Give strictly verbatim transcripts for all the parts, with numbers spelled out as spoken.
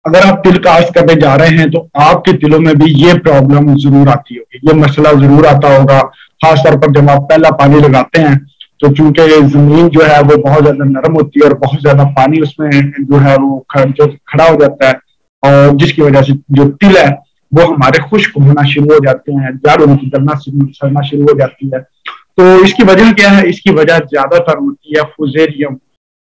अगर आप तिल काश्त करने जा रहे हैं तो आपके तिलों में भी ये प्रॉब्लम जरूर आती होगी, ये मसला जरूर आता होगा। खासतौर पर जब आप पहला पानी लगाते हैं तो चूंकि जमीन जो है वो बहुत ज्यादा नरम होती है और बहुत ज्यादा पानी उसमें जो है वो जो खड़ा हो जाता है, और जिसकी वजह से जो तिल है वो हमारे खुश्क होना शुरू हो जाते हैं, जड़ उनकी गलना सड़ना शुरू हो जाती है। तो इसकी वजह क्या है? इसकी वजह ज्यादातर होती है फुजेरियम,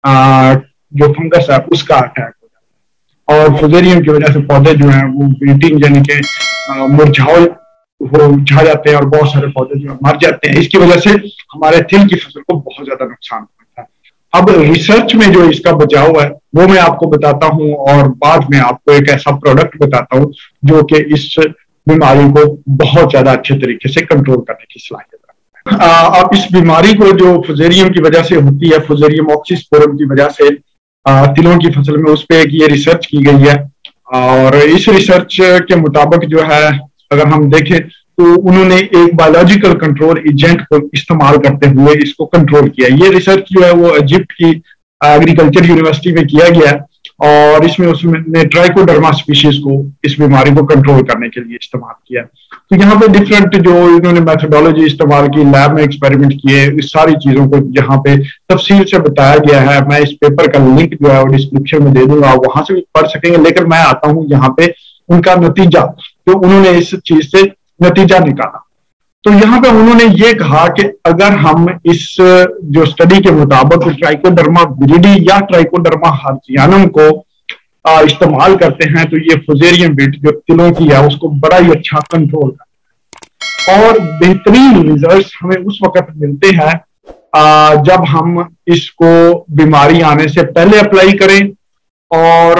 जो फंगस है उसका अटैक हो जाता है, और फुजेरियम की वजह से पौधे जो है वो विल्टिंग यानी कि मुरझाओ वो मुरझा जाते हैं और बहुत सारे पौधे जो मर जाते हैं। इसकी वजह से हमारे तिल की फसल को बहुत ज्यादा नुकसान होता है। अब रिसर्च में जो इसका बचाव है वो मैं आपको बताता हूँ, और बाद में आपको एक ऐसा प्रोडक्ट बताता हूँ जो कि इस बीमारी को बहुत ज्यादा अच्छे तरीके से कंट्रोल करने की सलाहियत रखता है। अब इस बीमारी को जो फुजेरियम की वजह से होती है, फुजेरियम ऑक्सीस्पोरम की वजह से आ, तिलों की फसल में, उस पर एक ये रिसर्च की गई है, और इस रिसर्च के मुताबिक जो है अगर हम देखें तो उन्होंने एक बायोलॉजिकल कंट्रोल एजेंट को इस्तेमाल करते हुए इसको कंट्रोल किया। ये रिसर्च जो है वो इजिप्ट की एग्रीकल्चर यूनिवर्सिटी में किया गया है, और इसमें उसने ट्राइकोडर्मा स्पीशीज को इस बीमारी को कंट्रोल करने के लिए इस्तेमाल किया। तो यहाँ पे डिफरेंट जो इन्होंने मेथोडोलॉजी इस्तेमाल की, लैब में एक्सपेरिमेंट किए, इस सारी चीजों को यहाँ पे तफसील से बताया गया है। मैं इस पेपर का लिंक जो है वो डिस्क्रिप्शन में दे दूंगा, वहां से भी पढ़ सकेंगे। लेकिन मैं आता हूँ यहाँ पे उनका नतीजा, जो उन्होंने इस चीज से नतीजा निकाला। तो यहाँ पे उन्होंने ये कहा कि अगर हम इस जो स्टडी के मुताबिक ट्राइकोडर्मा विरिडी या ट्राइकोडर्मा हर्जियानम को इस्तेमाल करते हैं तो ये फुजेरियम विल्ट जो तिलों की है उसको बड़ा ही अच्छा कंट्रोल करता है, और बेहतरीन रिजल्ट हमें उस वक्त मिलते हैं जब हम इसको बीमारी आने से पहले अप्लाई करें, और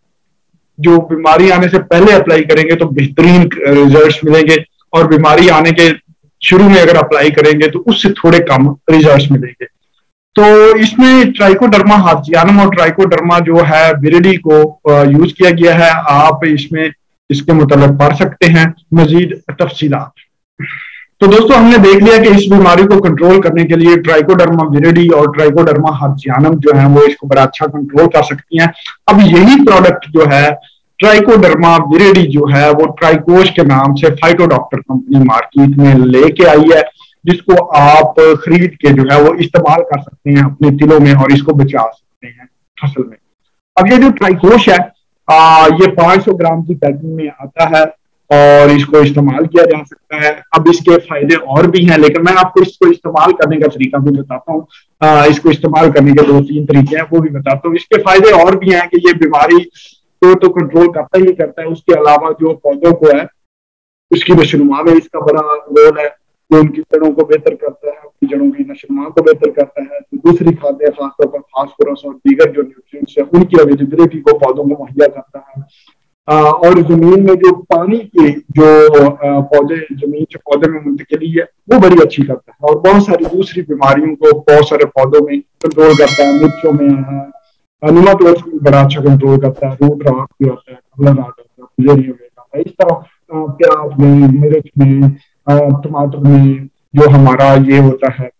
जो बीमारी आने से पहले अप्लाई करेंगे तो बेहतरीन रिजल्ट्स मिलेंगे, और बीमारी आने के शुरू में अगर अप्लाई करेंगे तो उससे थोड़े कम रिजल्ट्स मिलेंगे। तो इसमें ट्राइकोडर्मा हर्जियानम और ट्राइकोडर्मा जो है विरिडी को यूज किया गया है। आप इसमें इसके मतलब पढ़ सकते हैं मजीद तफसीलात। तो दोस्तों हमने देख लिया कि इस बीमारी को कंट्रोल करने के लिए ट्राइकोडर्मा विरिडी और ट्राइकोडर्मा हर्जियानम जो है वो इसको बड़ा अच्छा कंट्रोल कर सकती हैं। अब यही प्रोडक्ट जो है ट्राइकोडर्मा विरिडी जो है वो ट्राइकोश के नाम से फाइटोडॉक्टर कंपनी मार्केट में लेके आई है, जिसको आप खरीद के जो है वो इस्तेमाल कर सकते हैं अपने तिलों में और इसको बचा सकते हैं फसल में। अब ये जो ट्राइकोश है आ, ये पाँच सौ ग्राम की पैकिंग में आता है और इसको इस्तेमाल किया जा सकता है। अब इसके फायदे और भी हैं, लेकिन मैं आपको इसको इस्तेमाल करने का तरीका भी बताता हूँ। इसको इस्तेमाल करने के दो तीन तरीके हैं वो भी बताता हूँ। इसके फायदे और भी हैं कि ये बीमारी तो, तो कंट्रोल करता ही करता है, उसके अलावा जो पौधों को है उसकी नशोनुमा में इसका बड़ा रोल है, जो उनकी जड़ों को बेहतर करता है, उनकी जड़ों की नशोनुमा को बेहतर करता है। तो दूसरी खाद्य खासतौर पर फास्फोरस और दीगर जो न्यूट्रिएंट्स है उनकी अवेलेबिलिटी को पौधों को मुहैया करता है। आ, और जमीन में जो पानी की जो पौधे जमीन से पौधे में मुंतकिली है वो बड़ी अच्छी करता है, और बहुत सारी दूसरी बीमारियों को बहुत सारे पौधों में कंट्रोल करता है। मिर्चों में निमाटोड्स में बड़ा अच्छा कंट्रोल करता है, रूट रॉट भी होता है, कमला रॉट होता है, फुजेरियम होता है। इस तरह प्याज में, मिर्च में, टमाटर में जो हमारा ये होता है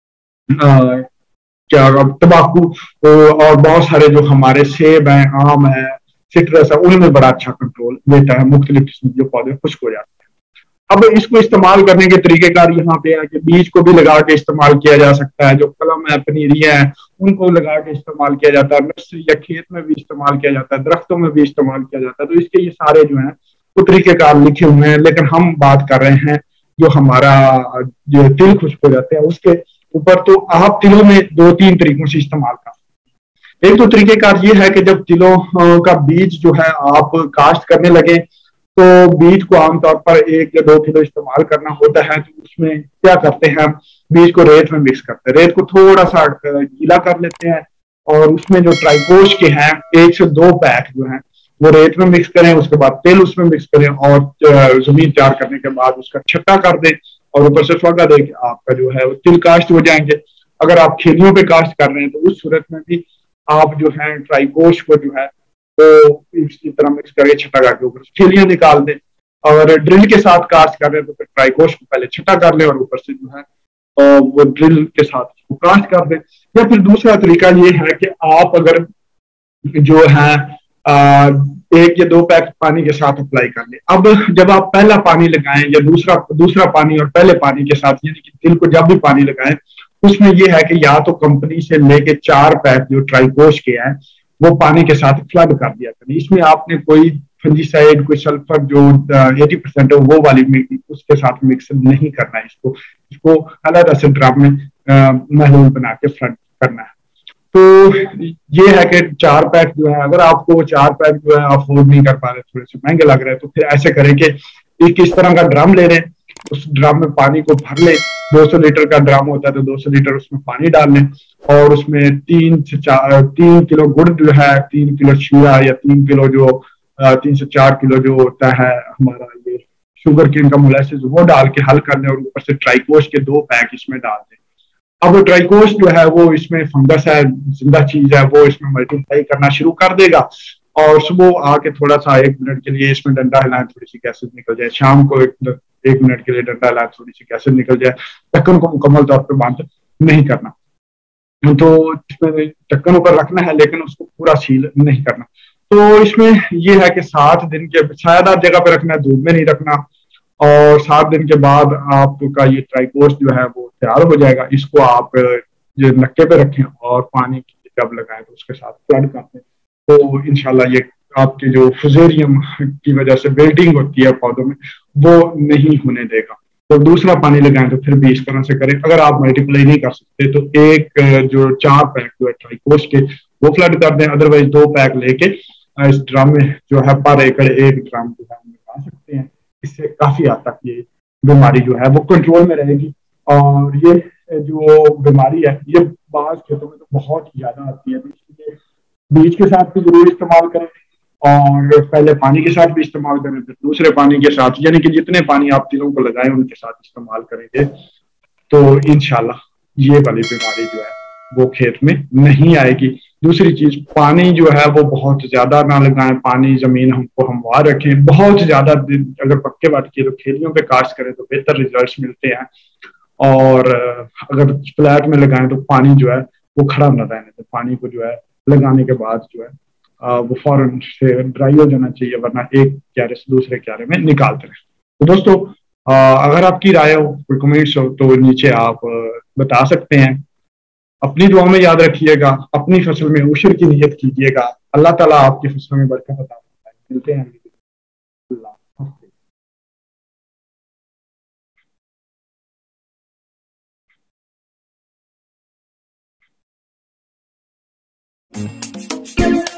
आ, क्या तंबाकू और बहुत सारे जो हमारे सेब हैं, आम है, सिट्रस है, उनमें बड़ा अच्छा कंट्रोल देता है। मुख्तलिफ किस्म के पौधे खुश्क हो जाते हैं। अब इसको इस्तेमाल करने के तरीकेकार यहाँ पे है कि बीज को भी लगा के इस्तेमाल किया जा सकता है, जो कलम है, पनीरियां है, उनको लगा के इस्तेमाल किया जाता है, नर्सरी या खेत में भी इस्तेमाल किया जाता है, दरख्तों में भी इस्तेमाल किया जाता है। तो इसके ये सारे जो है वो तरीकेकार लिखे हुए हैं, लेकिन हम बात कर रहे हैं जो हमारा जो तिल खुश्क हो जाते हैं उसके ऊपर। तो आप तिलों में दो तीन तरीकों से इस्तेमाल कर सकते हैं। एक तो तरीकेकार ये है कि जब तिलों का बीज जो है आप काश्त करने लगे तो बीज को आमतौर पर एक या दो किलो इस्तेमाल करना होता है। तो उसमें क्या करते हैं, बीज को रेत में मिक्स करते हैं, रेत को थोड़ा सा गीला कर लेते हैं और उसमें जो ट्राइकोश के हैं एक से दो पैक जो है वो रेत में मिक्स करें, उसके बाद तेल उसमें मिक्स करें और जमीन तैयार करने के बाद उसका छट्टा कर दें और ऊपर से स्वागा दे के आपका जो है वो तिल काश्त हो जाएंगे। अगर आप खेलियों पे काश्त कर रहे हैं तो उस सूरत में भी आप जो है ट्राइकोश को जो है वो इसी तरह मिक्स करके छटा करके ऊपर खेलियां निकाल दें। और ड्रिल के साथ काश्त कर रहे हैं तो फिर ट्राइकोश को पहले छटा कर लें और ऊपर से जो है वो ड्रिल के साथ उसको काश्त कर दें। या फिर दूसरा तरीका ये है कि आप अगर जो है आ, एक या दो पैक पानी के साथ अप्लाई कर ले। अब जब आप पहला पानी लगाएं या दूसरा दूसरा पानी और पहले पानी के साथ, यानी कि तिल को जब भी पानी लगाएं, उसमें यह है कि या तो कंपनी से लेके चार पैक जो ट्राइकोश के हैं वो पानी के साथ फ्लड कर दिया करें। इसमें आपने कोई फंजीसाइड, कोई सल्फर जो एटी परसेंट है वो वाली उसके साथ मिक्स नहीं करना है। इसको इसको अलग से ड्रम में महलूल बना के फ्लड करना है। तो ये है कि चार पैक जो है, अगर आपको चार पैक जो है अफोर्ड नहीं कर पा रहे, थोड़े से महंगे लग रहे हैं, तो फिर ऐसे करें कि एक इस तरह का ड्रम ले लें, उस ड्रम में पानी को भर लें। दो सौ लीटर का ड्रम होता है तो दो सौ लीटर उसमें पानी डाल लें, और उसमें तीन से चार तीन किलो गुड़ जो है, तीन किलो शीरा या तीन किलो जो तीन से चार किलो जो होता है हमारा ये शुगर केन का मोलासिस, वो डाल के हल कर दें, और ऊपर से ट्राइकोश के दो पैक इसमें डाल दें। अब ट्राइकोश जो है वो इसमें फंगस है, जिंदा चीज है, वो इसमें मल्टीप्लाई करना शुरू कर देगा, और सुबह आके थोड़ा सा एक मिनट के लिए इसमें डंडा हिलाएं, थोड़ी सी गैसेज निकल जाए। शाम को एक, एक मिनट के लिए डंडा हिलाएं, थोड़ी सी गैसेज निकल जाए। ढक्कन को मुकम्मल तौर पर बंद नहीं करना, तो इसमें ढक्कन ऊपर रखना है लेकिन उसको पूरा सील नहीं करना। तो इसमें यह है कि सात दिन के, छायादार जगह पे रखना है, धूप में नहीं रखना, और सात दिन के बाद आपका ये ट्राइकोश जो है वो तैयार हो जाएगा। इसको आप ये नक्के पे रखें और पानी जब लगाएं तो उसके साथ फ्लड कर दें, तो इंशाल्लाह ये आपके जो फुजेरियम की वजह से बिल्डिंग होती है पौधों में वो नहीं होने देगा। तो दूसरा पानी लगाएं तो फिर भी इस तरह से करें। अगर आप मल्टीप्लाई नहीं कर सकते तो एक जो चार पैक जो है ट्राइकोश के वो फ्लड कर दें, अदरवाइज दो पैक लेके इस ड्रम में जो है पर एकड़ एक ड्रम जो है लगा सकते हैं। इससे काफी हद तक ये बीमारी जो है वो कंट्रोल में रहेगी। और ये जो बीमारी है ये बाहर खेतों में तो बहुत ज्यादा आती है, तो इसलिए बीज के साथ भी जरूर इस्तेमाल करें, और पहले पानी के साथ भी इस्तेमाल करें, फिर दूसरे पानी के साथ, यानी कि जितने पानी आप तिलों को लगाएं उनके साथ इस्तेमाल करेंगे तो इंशाल्लाह ये वाली बीमारी जो है वो खेत में नहीं आएगी। दूसरी चीज, पानी जो है वो बहुत ज्यादा ना लगाएं, पानी जमीन हमको हमवार रखें। बहुत ज्यादा अगर पक्के वाट की तो खेलियों पे कास्ट करें तो बेहतर रिजल्ट्स मिलते हैं, और अगर फ्लैट में लगाएं तो पानी जो है वो खड़ा न रहने दें। पानी को जो है लगाने के बाद जो है वो फौरन से ड्राई हो जाना चाहिए, वरना एक क्यारे से दूसरे क्यारे में निकालते रहें। तो दोस्तों, अगर आपकी राय हो, कोई कमेंट्स हो तो नीचे आप बता सकते हैं। अपनी दुआ में याद रखिएगा, अपनी फसल में उशर की नियत कीजिएगा। अल्लाह ताला आपकी फसल में बरकत अता फरमाए। मिलते हैं अल्लाह हाफ़िज़।